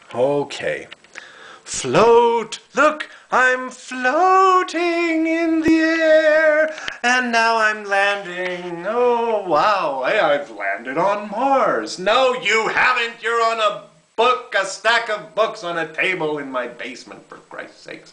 Okay. Float! Look, I'm floating in the air, and now I'm landing. Oh, wow, I've landed on Mars. No, you haven't. You're on a stack of books on a table in my basement, for Christ's sakes.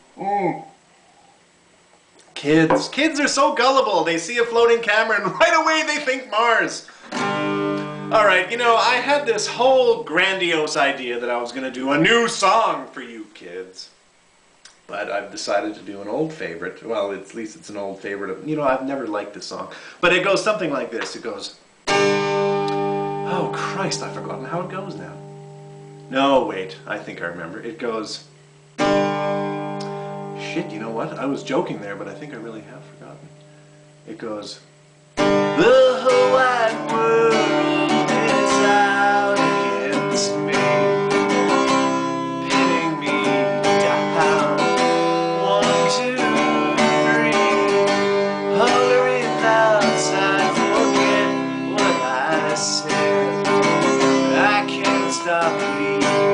Kids are so gullible. They see a floating camera and right away they think Mars. Alright, you know, I had this whole grandiose idea that I was going to do a new song for you kids. But I've decided to do an old favorite. Well, at least it's an old favorite. You know, I've never liked this song. But it goes something like this. It goes... Oh, Christ, I've forgotten how it goes now. No, wait, I think I remember. It goes... Shit, you know what? I was joking there, but I think I really have forgotten. It goes... The whole wide world is out against me, pinning me down. 1, 2, 3, hungry thoughts, I forget what I said. I can't stop believing.